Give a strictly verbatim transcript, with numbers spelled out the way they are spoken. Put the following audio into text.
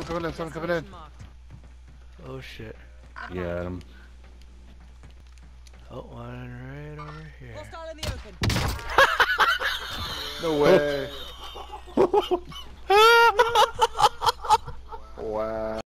coming in, someone coming in. Oh shit. Got him. Oh, one right over here. Hostile in the open. No way. Wow.